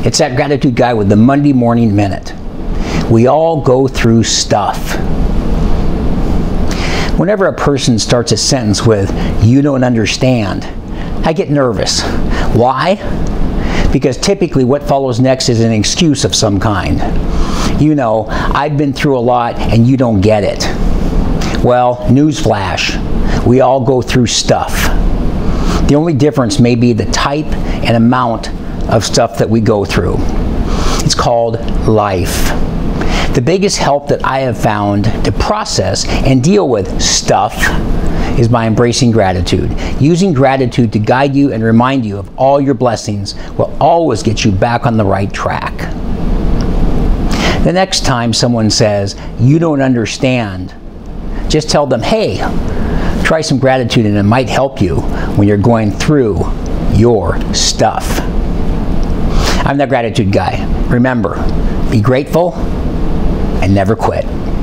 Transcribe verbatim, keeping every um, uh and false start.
It's that gratitude guy with the Monday morning minute. We all go through stuff. Whenever a person starts a sentence with, "You don't understand," I get nervous. Why? Because typically what follows next is an excuse of some kind. You know, "I've been through a lot and you don't get it." Well, newsflash, we all go through stuff. The only difference may be the type and amount of stuff that we go through. It's called life. The biggest help that I have found to process and deal with stuff is by embracing gratitude. Using gratitude to guide you and remind you of all your blessings will always get you back on the right track. The next time someone says, "You don't understand," just tell them, "Hey, try some gratitude and it might help you when you're going through your stuff." I'm the gratitude guy. Remember, be grateful and never quit.